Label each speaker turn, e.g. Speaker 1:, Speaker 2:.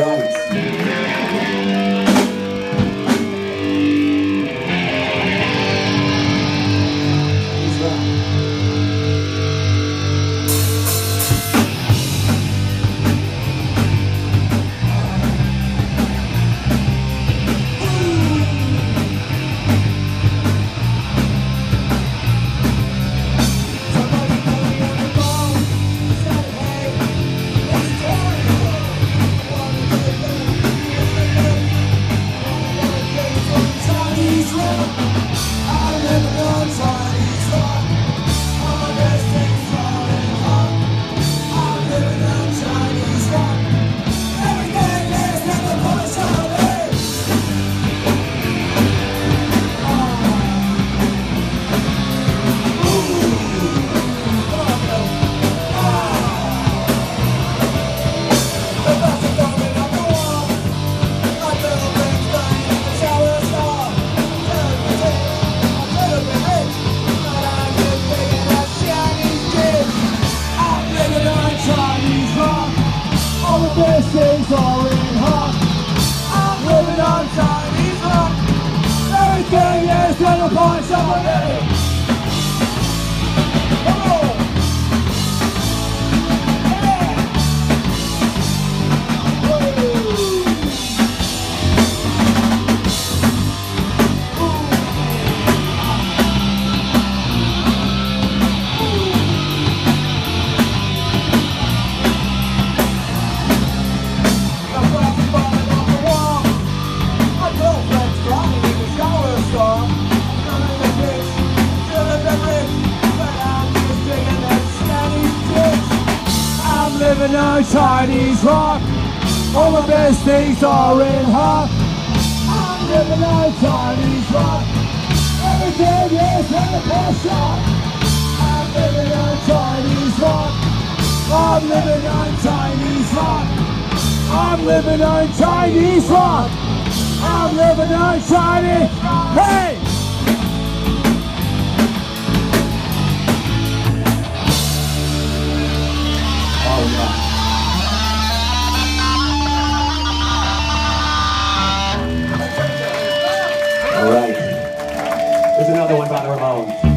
Speaker 1: Things are in hot. I'm living on Chinese rock. Everything is gonna find somebody. Come on. Yeah. Living on Chinese rock. All the best things are in hot. I'm living on Chinese rock. Everything is in the best shot. I'm living on Chinese rock. I'm living on Chinese rock. I'm living on Chinese rock. I'm living on Chinese. Hey!
Speaker 2: All right. Here's another one by the Ramones.